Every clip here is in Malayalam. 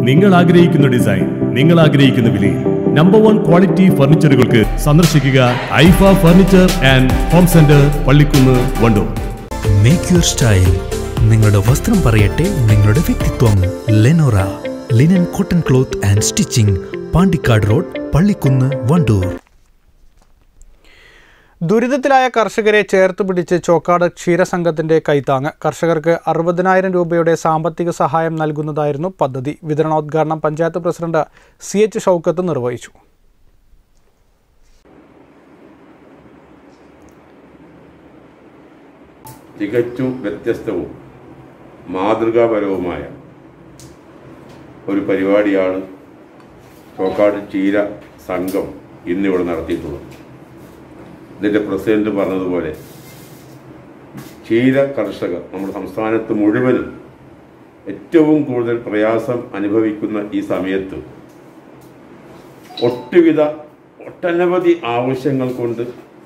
നിങ്ങൾ ആഗ്രഹിക്കുന്ന ഡിസൈൻ, നിങ്ങൾ ആഗ്രഹിക്കുന്ന വിലയിൽ നമ്പർ 1 ക്വാളിറ്റി ഫർണിച്ചറുകൾക്ക് സന്ദർശിക്കുക Aifa furniture and home centre, Pallikkunnu, Wandoor. Make your style. നിങ്ങളുടെ വസ്ത്രം പറയട്ടെ നിങ്ങളുടെ വ്യക്തിത്വം. Lenora linen cotton cloth and stitching, Pandikkad road, Pallikkunnu, Wandoor. ദുരിതത്തിലായ കർഷകരെ ചേർത്ത് പിടിച്ച് ചോക്കാട് ക്ഷീരസംഘത്തിന്റെ കൈത്താങ്ങ്. കർഷകർക്ക് 60,000 രൂപയുടെ സാമ്പത്തിക സഹായം നൽകുന്നതായിരുന്നു പദ്ധതി. വിതരണോദ്ഘാടനം പഞ്ചായത്ത് പ്രസിഡന്റ് CH ഷൗക്കത്ത് നിർവഹിച്ചു. തികച്ചും വ്യത്യസ്തവും മാതൃകാപരവുമായ ഒരു പരിപാടിയാണ് ചോക്കാട് ക്ഷീര സംഘം ഇന്നിവിടെ നടത്തിയിട്ടുള്ളത്. ഇതിൻ്റെ പ്രസിഡന്റ് പറഞ്ഞതുപോലെ ക്ഷീര കർഷകർ നമ്മുടെ സംസ്ഥാനത്ത് മുഴുവനും ഏറ്റവും കൂടുതൽ പ്രയാസം അനുഭവിക്കുന്ന ഈ സമയത്ത് ഒട്ടനവധി ആവശ്യങ്ങൾ കൊണ്ട്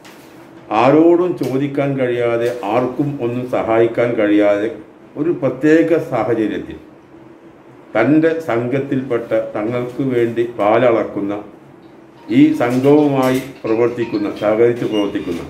ആരോടും ചോദിക്കാൻ കഴിയാതെ, ആർക്കും ഒന്നും സഹായിക്കാൻ കഴിയാതെ ഒരു പ്രത്യേക സാഹചര്യത്തിൽ തൻ്റെ സംഘത്തിൽപ്പെട്ട തങ്ങൾക്ക് വേണ്ടി പാലളക്കുന്ന ഈ സംഘവുമായി സഹകരിച്ച് പ്രവർത്തിക്കുന്ന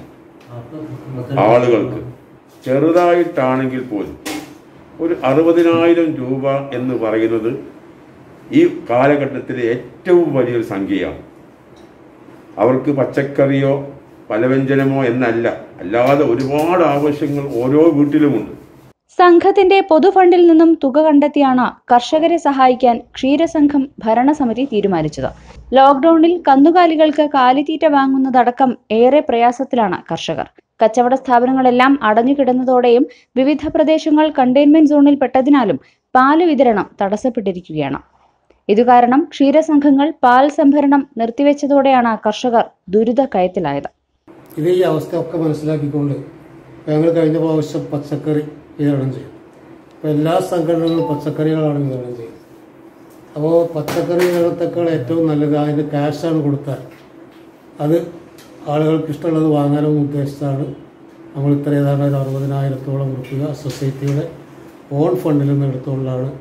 ആളുകൾക്ക് ചെറുതായിട്ടാണെങ്കിൽ പോലും ഒരു 60,000 രൂപ എന്ന് പറയുന്നത് ഈ കാലഘട്ടത്തിലെ ഏറ്റവും വലിയൊരു സംഖ്യയാണ്. അവർക്ക് പച്ചക്കറിയോ പലവ്യഞ്ജനമോ എന്നല്ല, അല്ലാതെ ഒരുപാട് ആവശ്യങ്ങൾ ഓരോ വീട്ടിലുമുണ്ട്. സംഘത്തിന്റെ പൊതുഫണ്ടിൽ നിന്നും തുക കണ്ടെത്തിയാണ് കർഷകരെ സഹായിക്കാൻ ക്ഷീരസംഘം ഭരണസമിതി തീരുമാനിച്ചത്. ലോക്ഡൌണിൽ കന്നുകാലികൾക്ക് കാലിത്തീറ്റ വാങ്ങുന്നതടക്കം ഏറെ പ്രയാസത്തിലാണ് കർഷകർ. കച്ചവട സ്ഥാപനങ്ങളെല്ലാം അടഞ്ഞുകിടന്നതോടെയും വിവിധ പ്രദേശങ്ങൾ കണ്ടെയ്ൻമെന്റ് സോണിൽ പെട്ടതിനാലും പാല് വിതരണം തടസ്സപ്പെട്ടിരിക്കുകയാണ്. ഇതുകാരണം ക്ഷീരസംഘങ്ങൾ പാൽ സംഭരണം നിർത്തിവെച്ചതോടെയാണ് കർഷകർ ദുരിതക്കയത്തിലായത്. ഇത് ഈ അവസ്ഥയൊക്കെ മനസ്സിലാക്കിക്കൊണ്ട് ഞങ്ങൾ കഴിഞ്ഞ പ്രാവശ്യം പച്ചക്കറി വിതരണം ചെയ്യും. അപ്പോൾ എല്ലാ സംഘടനകളും പച്ചക്കറികളാണ് വിതരണം ചെയ്യുന്നത്. അപ്പോൾ പച്ചക്കറി വിതരണത്തേക്കാൾ ഏറ്റവും നല്ലത് അതിൻ്റെ ക്യാഷാണ് കൊടുത്താൽ അത് ആളുകൾക്ക് ഇഷ്ടമുള്ളത് വാങ്ങാനെന്ന് ഉദ്ദേശിച്ചാണ് നമ്മൾ ഇത്ര ഏതാണ്ട് 60,000 രൂപ സൊസൈറ്റിയുടെ ഓൺ ഫണ്ടിൽ നിന്ന് എടുത്തുകൊണ്ടാണ്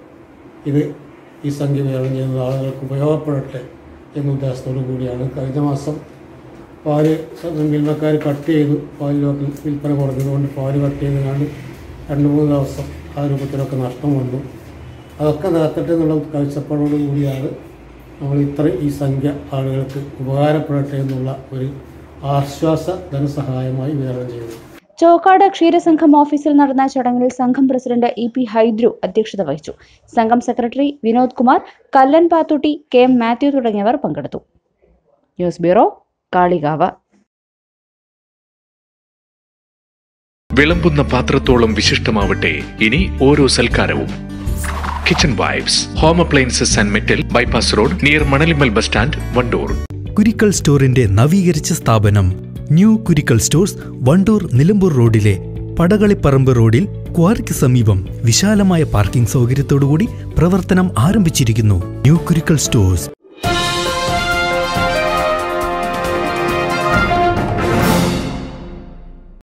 ഈ സംഖ്യ വിതരണം ചെയ്യുന്നത്. ആളുകൾക്ക് ഉപയോഗപ്പെടട്ടെ എന്ന ഉദ്ദേശത്തോടു കൂടിയാണ്. കഴിഞ്ഞ മാസം പാല് മിൽമക്കാർ കട്ട് ചെയ്തു, പാലിലൊക്കെ വിൽപ്പന കുറഞ്ഞതുകൊണ്ട് പാല് കട്ട് ചെയ്തതിനാണ് 2-3 ദിവസം ആ രൂപത്തിലൊക്കെ നഷ്ടം വന്നു. അതൊക്കെ നികത്തട്ടെ എന്നുള്ള കാഴ്ചപ്പാടോടു കൂടിയാണ് നമ്മൾ ഈ സംഖ്യ ആളുകൾക്ക് ഉപകാരപ്പെടട്ടെ എന്നുള്ള ഒരു ആശ്വാസ ധനസഹായമായി വിതരണം ചെയ്യുന്നത്. ചോക്കാട് ക്ഷീരസംഘം ഓഫീസിൽ നടന്ന ചടങ്ങിൽ സംഘം പ്രസിഡന്റ് EP ഹൈദ്രു അധ്യക്ഷത വഹിച്ചു. സംഘം secretary Vinod Kumar, Kallan Pathutty, KM Mathew തുടങ്ങിയവർ പങ്കെടുത്തു. News bureau, Kalikavu. വിളമ്പുന്ന പാത്രത്തോളം വിശിഷ്ടമാവട്ടെ ഇനി ഓരോ സൽക്കാരവും. Kitchen vibes, home appliances and metal, bypass road, near Manalimal bus stand, Wandoor. Kurikkal സ്റ്റോറിന്റെ നവീകരിച്ച സ്ഥാപനം ന്യൂ കുരിക്കൽ സ്റ്റോഴ്സ്, വണ്ടൂർ നിലമ്പൂർ റോഡിലെ പടകളിപ്പറമ്പ് റോഡിൽ ക്വാറിക്ക് സമീപം വിശാലമായ പാർക്കിംഗ് സൗകര്യത്തോടുകൂടി പ്രവർത്തനം ആരംഭിച്ചിരിക്കുന്നു. New Kurikkal stores.